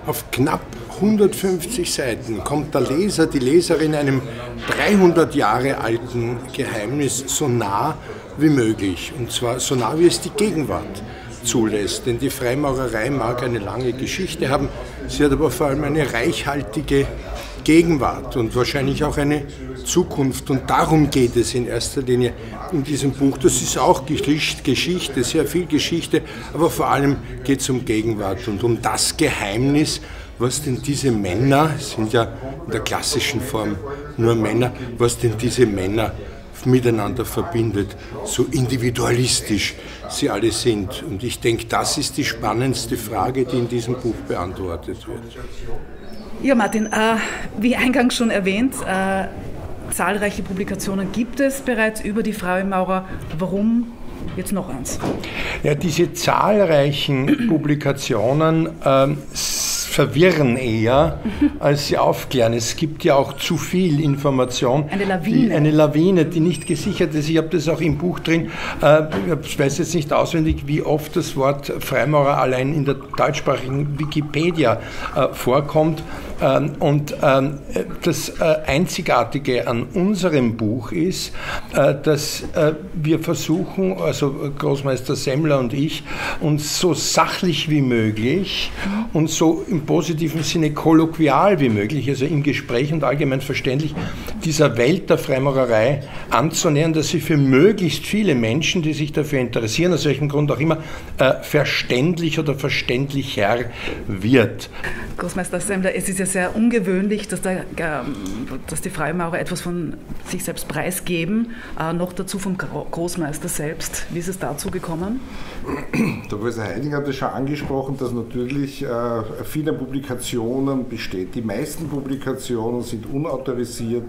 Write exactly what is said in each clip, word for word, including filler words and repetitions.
Auf knapp hundertfünfzig Seiten kommt der Leser, die Leserin einem dreihundert Jahre alten Geheimnis so nah wie möglich. Und zwar so nah, wie es die Gegenwart zulässt. Denn die Freimaurerei mag eine lange Geschichte haben, sie hat aber vor allem eine reichhaltige Gegenwart und wahrscheinlich auch eine Zukunft. Und darum geht es in erster Linie in diesem Buch. Das ist auch Geschichte, sehr viel Geschichte, aber vor allem geht es um Gegenwart und um das Geheimnis, was denn diese Männer, es sind ja in der klassischen Form nur Männer, was denn diese Männer miteinander verbindet, so individualistisch sie alle sind. Und ich denke, das ist die spannendste Frage, die in diesem Buch beantwortet wird. Ja, Martin, äh, wie eingangs schon erwähnt, äh, zahlreiche Publikationen gibt es bereits über die Freimaurer. Warum jetzt noch eins? Ja, diese zahlreichen Publikationen äh, verwirren eher, als sie aufklären. Es gibt ja auch zu viel Information. Eine Lawine. Die, eine Lawine, die nicht gesichert ist. Ich habe das auch im Buch drin. Äh, ich weiß jetzt nicht auswendig, wie oft das Wort Freimaurer allein in der deutschsprachigen Wikipedia äh, vorkommt. Ähm, und ähm, das äh, Einzigartige an unserem Buch ist, äh, dass äh, wir versuchen, also Großmeister Semmler und ich, uns so sachlich wie möglich und so im positiven Sinne kolloquial wie möglich, also im Gespräch und allgemein verständlich, dieser Welt der Freimaurerei anzunähern, dass sie für möglichst viele Menschen, die sich dafür interessieren, aus welchem Grund auch immer, äh, verständlich oder verständlicher wird. Großmeister Semmler, es ist ja sehr ungewöhnlich, dass, der, dass die Freimaurer etwas von sich selbst preisgeben, äh, noch dazu vom Großmeister selbst. Wie ist es dazu gekommen? Der Professor Heidinger hat es schon angesprochen, dass natürlich äh, viele Publikationen besteht. Die meisten Publikationen sind unautorisiert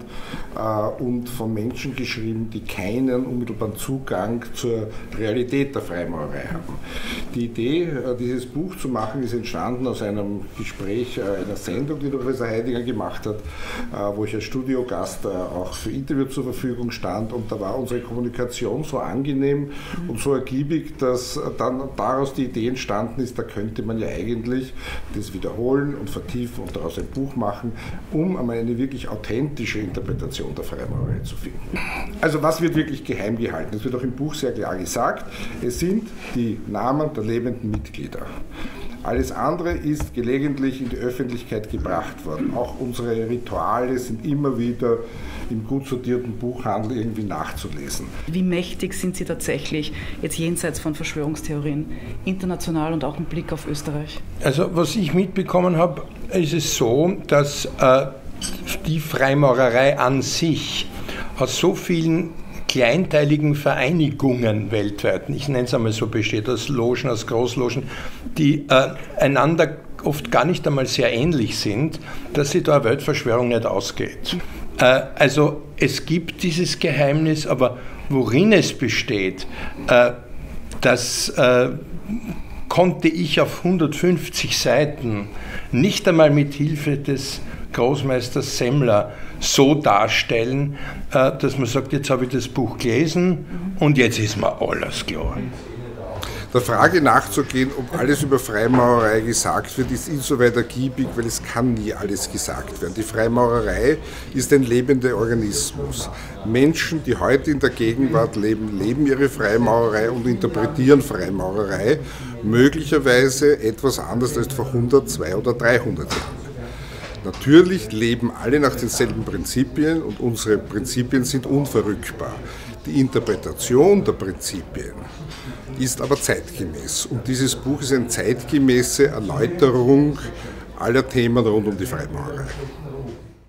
äh, und von Menschen geschrieben, die keinen unmittelbaren Zugang zur Realität der Freimaurerei haben. Die Idee, äh, dieses Buch zu machen, ist entstanden aus einem Gespräch, äh, einer Sendung, die der Professor Heidinger gemacht hat, äh, wo ich als Studiogast äh, auch für Interview zur Verfügung stand, und da war unsere Kommunikation so angenehm mhm. und so ergiebig, dass dann daraus die Idee entstanden ist, da könnte man ja eigentlich das wiederholen und vertiefen und daraus ein Buch machen, um einmal eine wirklich authentische Interpretation der Freimaurerei zu finden. Also was wird wirklich geheim gehalten? Es wird auch im Buch sehr klar gesagt, es sind die Namen der lebenden Mitglieder. Alles andere ist gelegentlich in die Öffentlichkeit gebracht worden. Auch unsere Rituale sind immer wieder im gut sortierten Buchhandel irgendwie nachzulesen. Wie mächtig sind Sie tatsächlich, jetzt jenseits von Verschwörungstheorien, international und auch im Blick auf Österreich? Also was ich mitbekommen habe, ist es so, dass äh, die Freimaurerei an sich aus so vielen kleinteiligen Vereinigungen weltweit, ich nenne es einmal so, besteht aus Logen, aus Großlogen, die äh, einander oft gar nicht einmal sehr ähnlich sind, dass sich da eine Weltverschwörung nicht ausgeht. Äh, also es gibt dieses Geheimnis, aber worin es besteht, äh, das äh, konnte ich auf hundertfünfzig Seiten nicht einmal mit Hilfe des Großmeisters Semmler so darstellen, dass man sagt, jetzt habe ich das Buch gelesen und jetzt ist mir alles klar. Der Frage nachzugehen, ob alles über Freimaurerei gesagt wird, ist insoweit ergiebig, weil es kann nie alles gesagt werden. Die Freimaurerei ist ein lebender Organismus. Menschen, die heute in der Gegenwart leben, leben ihre Freimaurerei und interpretieren Freimaurerei möglicherweise etwas anders als vor hundert, zweihundert oder dreihundert Jahren. Natürlich leben alle nach denselben Prinzipien und unsere Prinzipien sind unverrückbar. Die Interpretation der Prinzipien ist aber zeitgemäß und dieses Buch ist eine zeitgemäße Erläuterung aller Themen rund um die Freimaurerei.